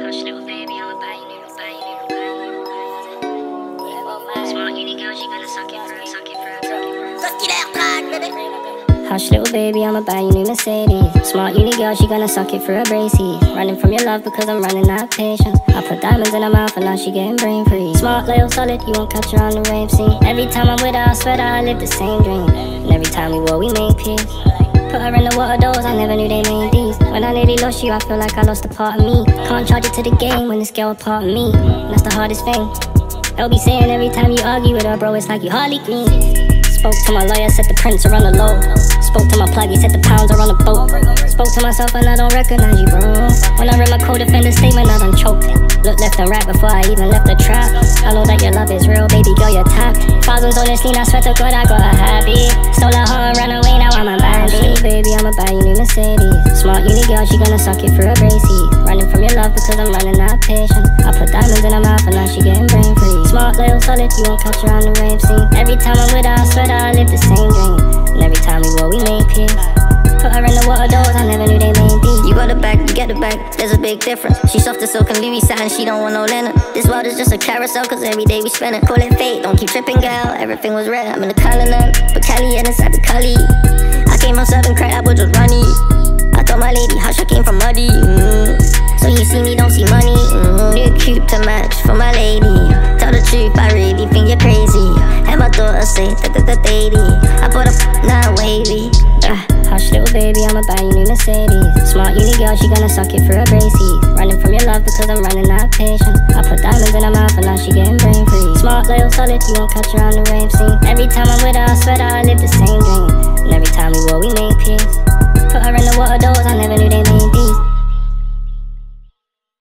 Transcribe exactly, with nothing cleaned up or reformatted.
Hush, little baby, I'ma buy you new, buy you new, buy you new. Smart uni girl, she gonna suck it through, suck it through, suck it through. Hush, little baby, I'ma buy you new Mercedes. Smart uni girl, she gonna suck it through her braces. Running from your love because I'm running out of patience. I put diamonds in her mouth and now she getting brain free. Smart, loyal, solid, you won't catch her on the rave scene. Every time I'm with her, I swear that I live the same dream. And every time we war, we make peace. Put her in the water doors, I never knew they made these. When I nearly lost you, I feel like I lost a part of me. Can't charge it to the game when this girl a part of me. And that's the hardest thing. They'll be saying every time you argue with her, bro, it's like you hardly green. Spoke to my lawyer, said the prints are on the low. Spoke to my plug, he said the pounds are on the boat. Spoke to myself and I don't recognize you, bro. When I read my co-defender statement, I done choked. Look left and right before I even left the trap. I know that your love is real, baby girl, you're tapped. Thousands on this lean, I swear to God, I got a habit. Stole her heart and ran away, now I'm a bandit. Baby, I'ma buy you new Mercedes. Smart uni girl, she gonna suck it through her braces. Running from your love because I'm running out of patience. I put diamonds in her mouth and now she getting brain free. Smart, loyal, solid, you won't catch her on the rave scene. Every time I'm with her, I swear that I live the same dream. And every time we war, we make peace. Put her in the water doors, I never knew they made these. You got the bag, you get the bag, there's a big difference. She's soft as silk and Louis satin, she don't want no linen. This world is just a carousel, cause every day we spin it. Call it fate, don't keep tripping, girl, everything was red. I'm in the Cullinan, but Cali and inside the Cully. I came from serving crack, that was just runny. I told my lady, hush, I came from muddy. mm. So you see me, don't see money. mm. New coupe to match for my lady. Tell the truth, I really think you're crazy. And my daughter say, da-da-da-daddy. I put a now wavy. uh. Hush, little baby, I'ma buy you new Mercedes. Smart uni girl, she gonna suck it through her braces. Running from your love because I'm running out of patience. I put diamonds in her mouth and now she getting brain free. Smart, loyal, solid, you won't catch her on the rave scene. Every time I'm with her, I swear that I live the same dream. And every time we war, we make peace. Put her in the water doors, I never knew they made these.